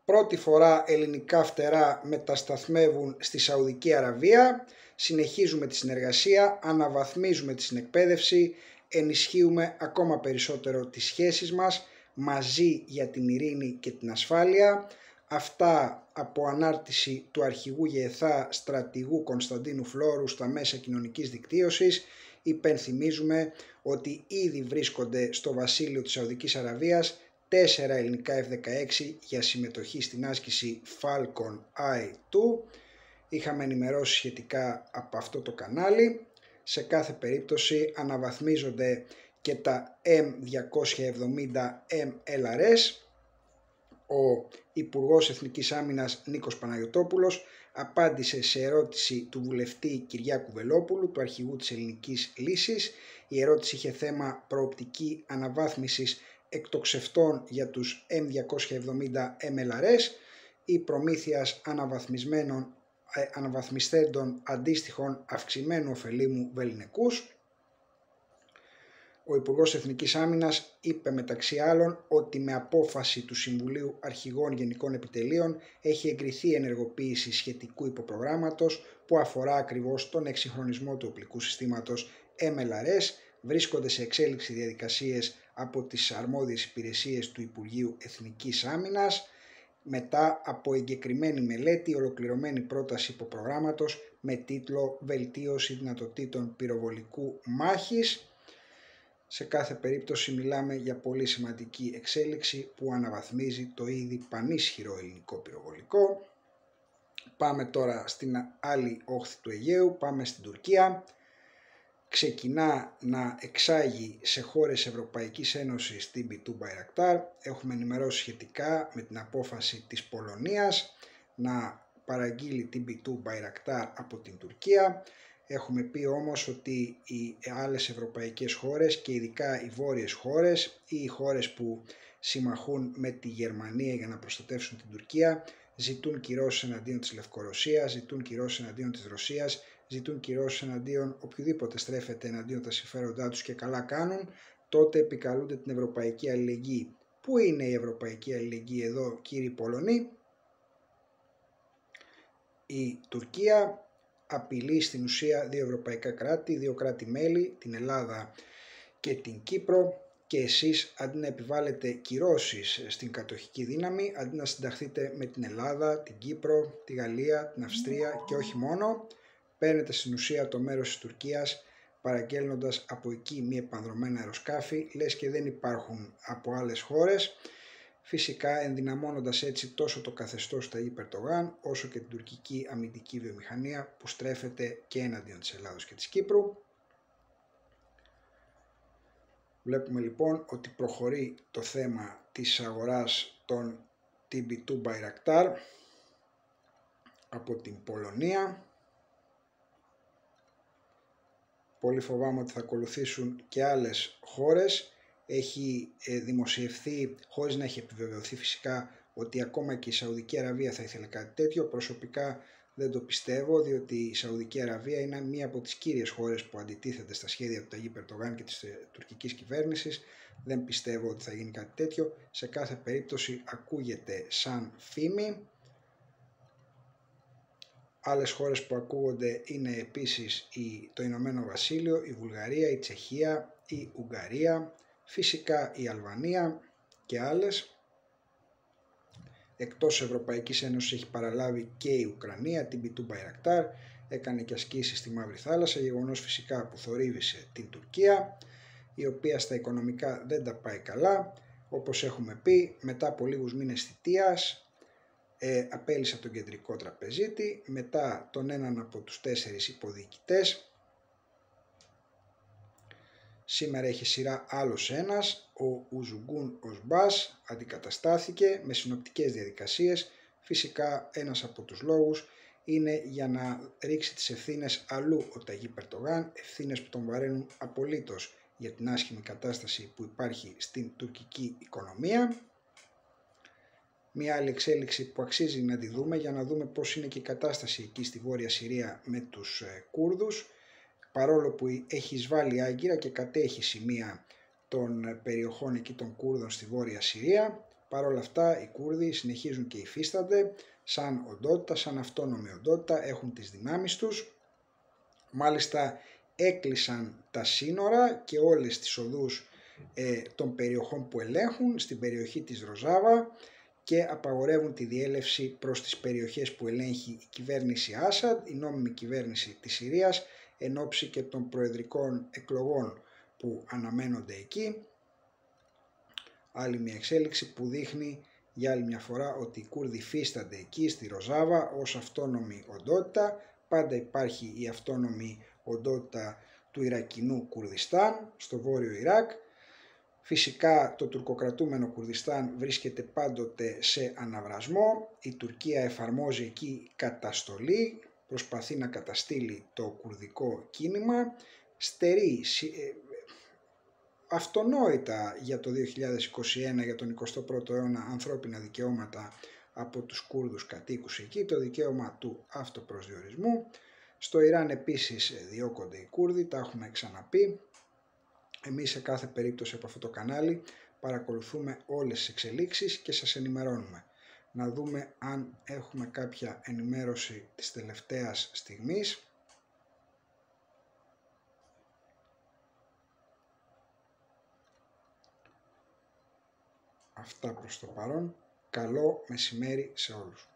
Πρώτη φορά ελληνικά φτερά μετασταθμεύουν στη Σαουδική Αραβία. Συνεχίζουμε τη συνεργασία, αναβαθμίζουμε τη συνεκπαίδευση, ενισχύουμε ακόμα περισσότερο τις σχέσεις μας μαζί για την ειρήνη και την ασφάλεια. Αυτά από ανάρτηση του αρχηγού ΓΕΘΑ στρατηγού Κωνσταντίνου Φλόρου στα μέσα κοινωνικής δικτύωσης. Υπενθυμίζουμε ότι ήδη βρίσκονται στο βασίλειο της Σαουδικής Αραβίας 4 ελληνικά F-16 για συμμετοχή στην άσκηση Falcon I-2. Είχαμε ενημερώσει σχετικά από αυτό το κανάλι. Σε κάθε περίπτωση αναβαθμίζονται και τα M270 MLRS. Ο Υπουργός Εθνικής Άμυνας Νίκος Παναγιωτόπουλος απάντησε σε ερώτηση του βουλευτή Κυριάκου Βελόπουλου, του αρχηγού της Ελληνικής Λύσης. Η ερώτηση είχε θέμα προοπτική αναβάθμισης εκτοξευτών για τους M270 MLRS ή προμήθειας αναβαθμιστέντων αντίστοιχων αυξημένου ωφελήμου βεληνικούς. Ο Υπουργός Εθνικής Άμυνας είπε μεταξύ άλλων ότι με απόφαση του Συμβουλίου Αρχηγών Γενικών Επιτελείων έχει εγκριθεί η ενεργοποίηση σχετικού υποπρογράμματος που αφορά ακριβώς τον εξυγχρονισμό του οπλικού συστήματος MLRS. Βρίσκονται σε εξέλιξη διαδικασίες από τις αρμόδιες υπηρεσίες του Υπουργείου Εθνικής Άμυνας μετά από εγκεκριμένη μελέτη, ολοκληρωμένη πρόταση υποπρογράμματος με τίτλο «Βελτίωση δυνατοτήτων πυροβολικού μάχης». Σε κάθε περίπτωση μιλάμε για πολύ σημαντική εξέλιξη που αναβαθμίζει το ήδη πανίσχυρο ελληνικό πυροβολικό. Πάμε τώρα στην άλλη όχθη του Αιγαίου, πάμε στην Τουρκία. Ξεκινά να εξάγει σε χώρες Ευρωπαϊκής Ένωσης TB2 Bayraktar. Έχουμε ενημερώσει σχετικά με την απόφαση της Πολωνίας να παραγγείλει TB2 Bayraktar από την Τουρκία. Έχουμε πει όμως ότι οι άλλες ευρωπαϊκές χώρες και ειδικά οι βόρειες χώρες ή οι χώρες που συμμαχούν με τη Γερμανία για να προστατεύσουν την Τουρκία ζητούν κυρώσεις εναντίον της Λευκορωσίας, ζητούν κυρώσεις εναντίον της Ρωσίας, ζητούν κυρώσεις εναντίον οποιοδήποτε στρέφεται εναντίον τα συμφέροντά τους και καλά κάνουν, τότε επικαλούνται την ευρωπαϊκή αλληλεγγύη. Πού είναι η ευρωπαϊκή αλληλεγγύη εδώ, κύριοι Πολωνοί? Η Τουρκία απειλεί στην ουσία δύο ευρωπαϊκά κράτη, δύο κράτη-μέλη, την Ελλάδα και την Κύπρο, και εσείς αντί να επιβάλλετε κυρώσεις στην κατοχική δύναμη, αντί να συνταχθείτε με την Ελλάδα, την Κύπρο, τη Γαλλία, την Αυστρία και όχι μόνο, παίρνετε στην ουσία το μέρος της Τουρκίας παραγγέλνοντας από εκεί μη επανδρομένα αεροσκάφη, λες και δεν υπάρχουν από άλλες χώρες, φυσικά ενδυναμώνοντας έτσι τόσο το καθεστώς του Ταγίπ Ερντογάν όσο και την τουρκική αμυντική βιομηχανία που στρέφεται και εναντίον της Ελλάδος και της Κύπρου. Βλέπουμε λοιπόν ότι προχωρεί το θέμα της αγοράς των TB2 Bayraktar από την Πολωνία. Πολύ φοβάμαι ότι θα ακολουθήσουν και άλλες χώρες. Έχει δημοσιευθεί, χωρίς να έχει επιβεβαιωθεί φυσικά, ότι ακόμα και η Σαουδική Αραβία θα ήθελε κάτι τέτοιο. Προσωπικά δεν το πιστεύω, διότι η Σαουδική Αραβία είναι μία από τις κύριες χώρες που αντιτίθεται στα σχέδια του Ταγίπ Ερντογάν και της τουρκικής κυβέρνησης. Δεν πιστεύω ότι θα γίνει κάτι τέτοιο. Σε κάθε περίπτωση ακούγεται σαν φήμη. Άλλες χώρες που ακούγονται είναι επίσης το Ηνωμένο Βασίλειο, η Βουλγαρία, η Τσεχία, η Ουγγαρία, φυσικά η Αλβανία και άλλες. Εκτός Ευρωπαϊκής Ένωσης έχει παραλάβει και η Ουκρανία, την TB2 Bayraktar, έκανε και ασκήσεις στη Μαύρη Θάλασσα, γεγονός φυσικά που θορύβησε την Τουρκία, η οποία στα οικονομικά δεν τα πάει καλά. Όπως έχουμε πει, μετά από λίγους μήνες θητείας, απέλυσε τον κεντρικό τραπεζίτη, μετά τον έναν από τους 4 υποδιοικητές. Σήμερα έχει σειρά άλλος ένας, ο Ουζουγκούν Οσμπάς, αντικαταστάθηκε με συνοπτικές διαδικασίες. Φυσικά ένας από τους λόγους είναι για να ρίξει τις ευθύνες αλλού ο Ταγίπ Ερντογάν, ευθύνες που τον βαραίνουν απολύτως για την άσχημη κατάσταση που υπάρχει στην τουρκική οικονομία. Μια άλλη εξέλιξη που αξίζει να τη δούμε για να δούμε πώς είναι και η κατάσταση εκεί στη Βόρεια Συρία με τους Κούρδους. Παρόλο που έχει εισβάλει άγκυρα και κατέχει σημεία των περιοχών εκεί των Κούρδων στη Βόρεια Συρία, Παρ' όλα αυτά οι Κούρδοι συνεχίζουν και υφίστανται σαν οντότητα, σαν αυτόνομη οντότητα, έχουν τις δυνάμεις τους. Μάλιστα έκλεισαν τα σύνορα και όλες τις οδούς των περιοχών που ελέγχουν στην περιοχή της Ροζάβα και απαγορεύουν τη διέλευση προς τις περιοχές που ελέγχει η κυβέρνηση Άσαντ, η νόμιμη κυβέρνηση της Συρίας, εν ώψη και των προεδρικών εκλογών που αναμένονται εκεί. Άλλη μια εξέλιξη που δείχνει για άλλη μια φορά ότι οι Κούρδοι υφίστανται εκεί στη Ροζάβα ως αυτόνομη οντότητα. Πάντα υπάρχει η αυτόνομη οντότητα του Ιρακινού Κουρδιστάν στο βόρειο Ιράκ. Φυσικά το τουρκοκρατούμενο Κουρδιστάν βρίσκεται πάντοτε σε αναβρασμό. Η Τουρκία εφαρμόζει εκεί καταστολή, προσπαθεί να καταστήλει το κουρδικό κίνημα, στερεί αυτονόητα για το 2021, για τον 21ο αιώνα, ανθρώπινα δικαιώματα από τους Κούρδους κατοίκους εκεί, το δικαίωμα του αυτοπροσδιορισμού. Στο Ιράν επίσης διώκονται οι Κούρδοι, τα έχουμε ξαναπεί. Εμείς σε κάθε περίπτωση από αυτό το κανάλι παρακολουθούμε όλες τις εξελίξεις και σας ενημερώνουμε. Να δούμε αν έχουμε κάποια ενημέρωση της τελευταίας στιγμής. Αυτά προς το παρόν. Καλό μεσημέρι σε όλους.